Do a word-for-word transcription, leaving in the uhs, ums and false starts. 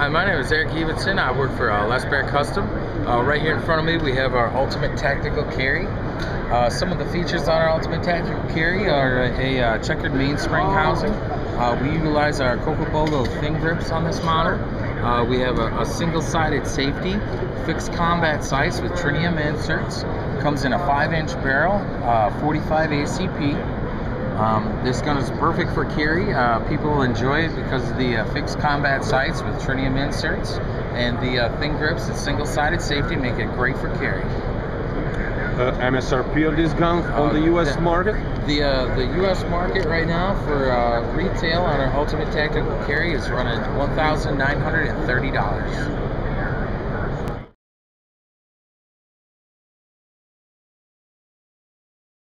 Hi, my name is Eric Evenson. I work for uh, Les Bear Custom. Uh, right here in front of me we have our Ultimate Tactical Carry. Uh, some of the features on our Ultimate Tactical Carry are a, a uh, checkered mainspring housing. Uh, we utilize our Cocobolo thin grips on this model. Uh, we have a, a single-sided safety, fixed combat sights with tritium inserts. Comes in a five inch barrel, uh, forty-five A C P. Um, this gun is perfect for carry. Uh, people enjoy it because of the uh, fixed combat sights with tritium inserts, and the uh, thin grips and single-sided safety make it great for carry. Uh, M S R P of this gun on uh, the U S the, market? The uh, the U S market right now for uh, retail on our Ultimate Tactical Carry is running one thousand nine hundred thirty dollars.